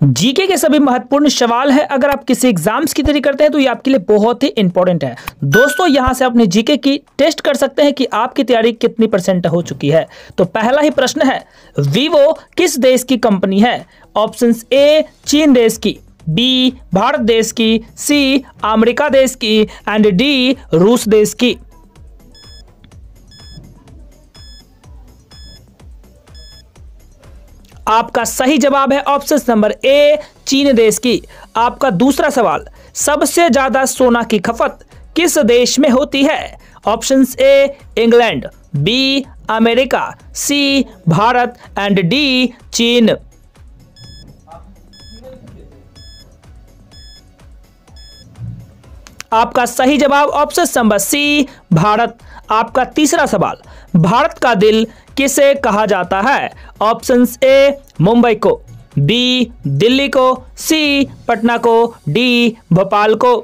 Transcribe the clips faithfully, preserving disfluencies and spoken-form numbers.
GK के सभी महत्वपूर्ण सवाल है। अगर आप किसी एग्जाम्स की तैयारी करते हैं तो ये आपके लिए बहुत ही इंपॉर्टेंट है दोस्तों। यहां से अपने जीके की टेस्ट कर सकते हैं कि आपकी तैयारी कितनी परसेंट हो चुकी है। तो पहला ही प्रश्न है, वीवो किस देश की कंपनी है? ऑप्शंस ए चीन देश की, बी भारत देश की, सी अमेरिका देश की एंड डी रूस देश की। आपका सही जवाब है ऑप्शन नंबर ए चीन देश की। आपका दूसरा सवाल, सबसे ज्यादा सोना की खपत किस देश में होती है? Options A England, B America, C Bharat and D चीन। आपका सही जवाब ऑप्शन नंबर सी भारत। आपका तीसरा सवाल, भारत का दिल किसे कहा जाता है? ऑप्शंस ए मुंबई को, बी दिल्ली को, सी पटना को, डी भोपाल को।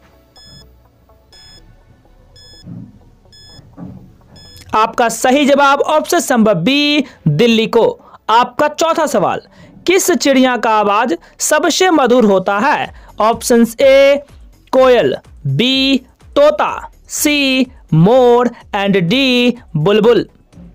आपका सही जवाब ऑप्शन नंबर बी दिल्ली को। आपका चौथा सवाल, किस चिड़िया का आवाज सबसे मधुर होता है? ऑप्शंस ए कोयल, बी तोता, सी मोर एंड डी बुलबुल।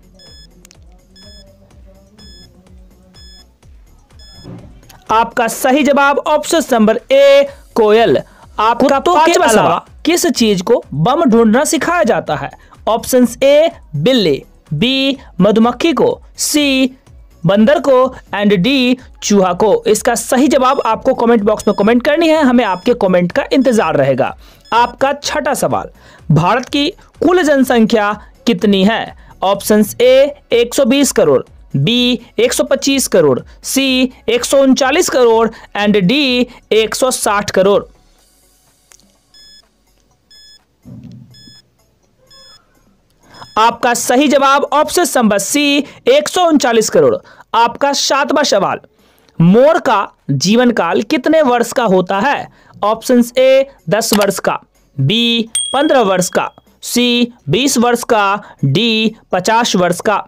आपका सही जवाब ऑप्शन नंबर ए कोयल। आपका पांचवा सवाल, किस चीज को बम ढूंढना सिखाया जाता है? ऑप्शंस ए बिल्ली, बी मधुमक्खी को, सी बंदर को एंड डी चूहा को। इसका सही जवाब आपको कमेंट बॉक्स में कमेंट करनी है, हमें आपके कमेंट का इंतजार रहेगा। आपका छठा सवाल, भारत की कुल जनसंख्या कितनी है? ऑप्शंस ए एक सौ बीस करोड़, बी एक सौ पच्चीस करोड़, सी एक सौ उनचालीस करोड़ एंड डी एक सौ साठ करोड़। आपका सही जवाब ऑप्शन नंबर सी एक सौ उनचालीस करोड़। आपका सातवां सवाल, मोर का जीवन काल कितने वर्ष का होता है? ऑप्शंस ए दस वर्ष का, बी पंद्रह वर्ष का, सी बीस वर्ष का, डी पचास वर्ष का।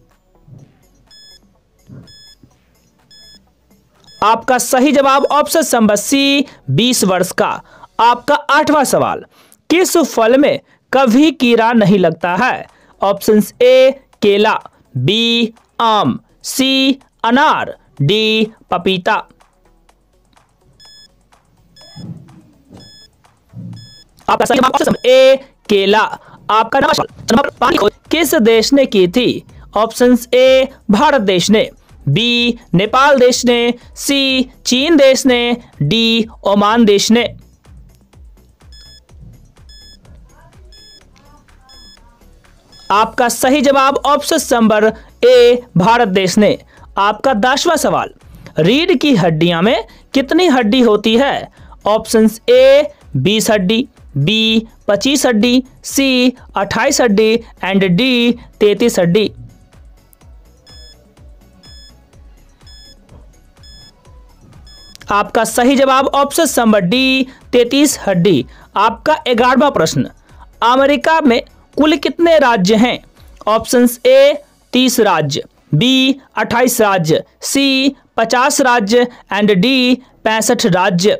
आपका सही जवाब ऑप्शन नंबर सी बीस वर्ष का। आपका आठवां सवाल, किस फल में कभी कीड़ा नहीं लगता है? ऑप्शंस ए केला, बी आम, सी अनार, डी पपीता। आपका सही जवाब ऑप्शन ए केला। आपका नंबर पानी किस देश ने की थी? ऑप्शंस ए भारत देश ने, बी नेपाल देश ने, सी चीन देश ने, डी ओमान देश ने। आपका सही जवाब ऑप्शन नंबर ए भारत देश ने। आपका दसवां सवाल, रीढ़ की हड्डियां में कितनी हड्डी होती है? ऑप्शंस ए बीस हड्डी, बी पच्चीस हड्डी, सी अट्ठाईस हड्डी एंड डी तैंतीस हड्डी। आपका सही जवाब ऑप्शन नंबर डी तैंतीस हड्डी। आपका ग्यारहवां प्रश्न, अमेरिका में कुल कितने राज्य हैं? ऑप्शंस ए तीस राज्य, बी अट्ठाईस राज्य, सी पचास राज्य एंड डी पैंसठ राज्य।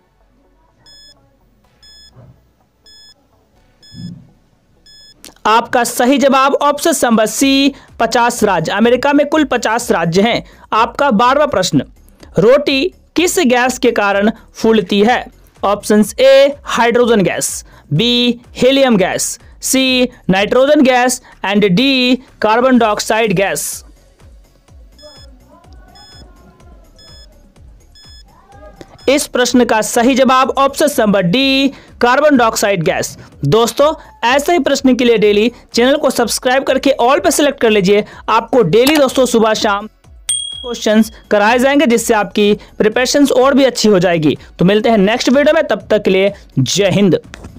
आपका सही जवाब ऑप्शन नंबर सी पचास राज्य। अमेरिका में कुल पचास राज्य हैं। आपका बारहवां प्रश्न, रोटी किस गैस के कारण फूलती है? Options A hydrogen gas, B helium gas, C nitrogen gas and D carbon dioxide gas. इस प्रश्न का सही जवाब option number D carbon dioxide gas. दोस्तों ऐसे ही प्रश्न के लिए डेली चैनल को सब्सक्राइब करके ऑल पे सिलेक्ट कर लीजिए। आपको डेली दोस्तों सुबह शाम क्वेश्चंस कराए जाएंगे, जिससे आपकी प्रिपरेशंस और भी अच्छी हो जाएगी। तो मिलते हैं नेक्स्ट वीडियो में, तब तक के लिए जय हिंद।